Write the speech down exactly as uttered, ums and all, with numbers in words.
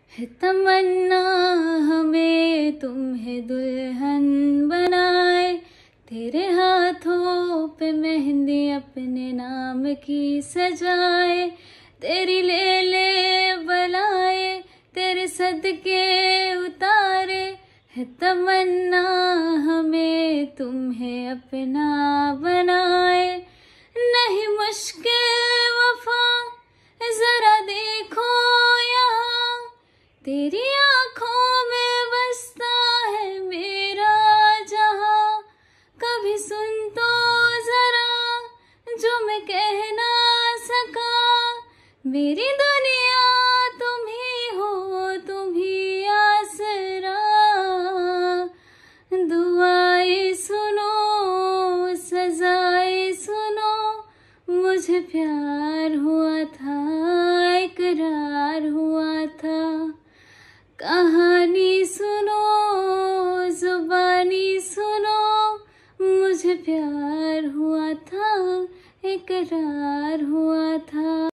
है तमन्ना हमें तुम्हें दुल्हन बनाए, तेरे हाथों पे मेहंदी अपने नाम की सजाए, तेरी ले ले बलाए तेरे सदके उतारे। है तमन्ना हमें तुम्हें अपना बनाए, नहीं मुश्किल वफा जरा देखो यहाँ, तेरी आँखों में बसता है मेरा जहाँ। कभी सुन तो जरा जो मैं कह ना सका, मेरी दुनिया तुम ही हो, तुम ही आसरा। दुआएं सुनो सजाएं सुनो, मुझे प्यार हुआ था इकरार हुआ था। कहानी सुनो जुबानी सुनो, मुझे प्यार हुआ था इकरार हुआ था।